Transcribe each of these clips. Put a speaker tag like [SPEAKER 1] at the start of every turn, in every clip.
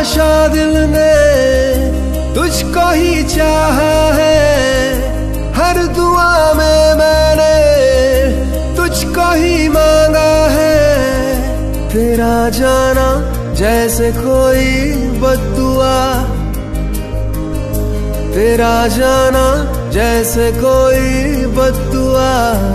[SPEAKER 1] हमेशा दिल ने तुझको ही चाहा है, हर दुआ में मैंने तुझको ही मांगा है। तेरा जाना जैसे कोई बद्दुआ, तेरा जाना जैसे कोई बद्दुआ।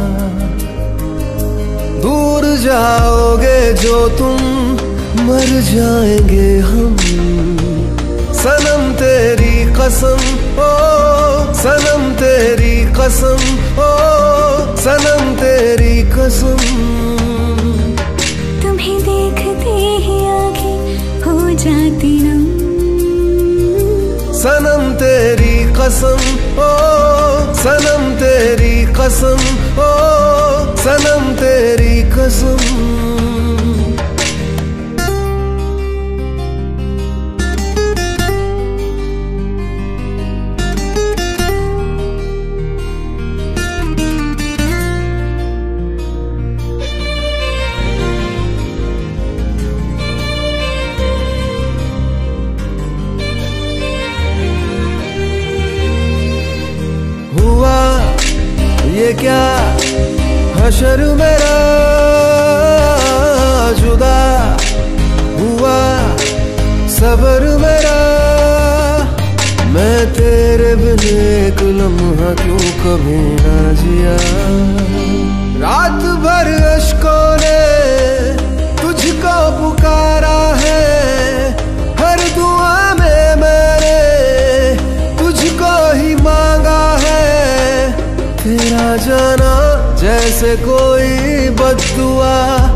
[SPEAKER 1] दूर जाओगे जो तुम, मर जाएंगे हम। सनम तेरी कसम, ओ सनम तेरी कसम, ओ सनम तेरी कसम।
[SPEAKER 2] तुम्हें देखते ही आँखें हो जाती नम।
[SPEAKER 1] सनम तेरी कसम, ओ सनम तेरी कसम, ओ सनम तेरी कसम। हुआ ये क्या हशर मेरा, जुदा हुआ सबर मेरा। मैं तेरे बिन एक लम्हा क्यों कभी ना जिया। रात भर अश्कों ने तुझको पुकारा है, हर दुआ में मैंने तुझको ही मांगा है। तेरा जाना जैसे कोई बद्दुआ,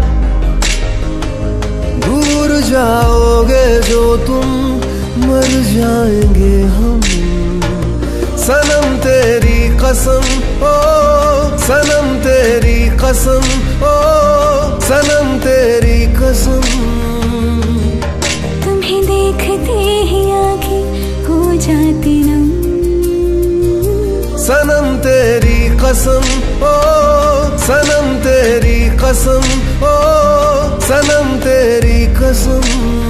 [SPEAKER 1] दूर जाओगे जो तुम, मर जाएंगे हम। सनम तेरी कसम, ओ सनम तेरी कसम, ओ सनम तेरी कसम।
[SPEAKER 2] तुम्हें देखते ही आँखें हो जाती नम।
[SPEAKER 1] सनम तेरी कसम, ओ सनम तेरी कसम, ओ सनम तेरी कसम।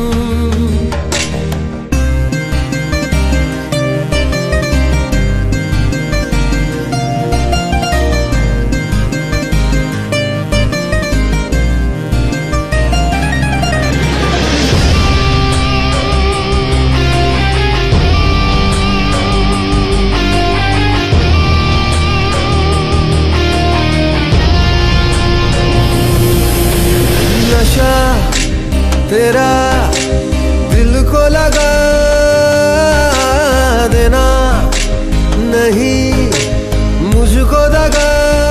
[SPEAKER 1] नशा तेरा दिल को लगा देना, नहीं मुझको दगा।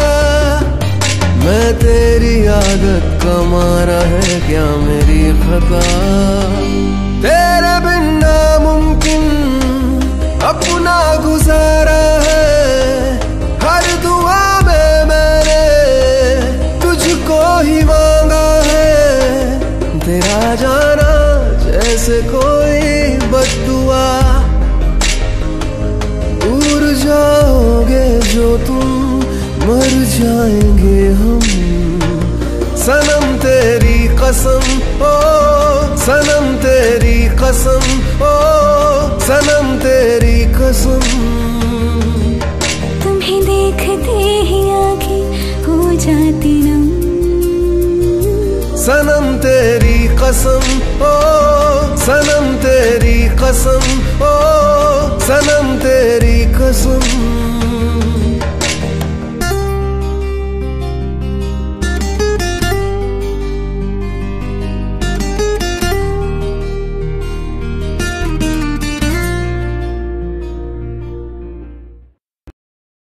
[SPEAKER 1] मैं तेरी आदत का मारा है क्या मेरी खता। तेरे बिन नामुमकिन अपना गुजारा है, हर दुआ में मैंने तुझको ही मांगा है। तेरा जाना जैसे कोई बद्दुआ, दूर जाओगे जो तुम, मर जाएंगे हम। सनम तेरी कसम, ओ सनम तेरी कसम, ओ सनम तेरी कसम।
[SPEAKER 2] तुम्हें देखते ही आँखें हो जाती नम।
[SPEAKER 1] सनम तेरी कसम, ओ सनम तेरी कसम, ओ सनम तेरी कसम।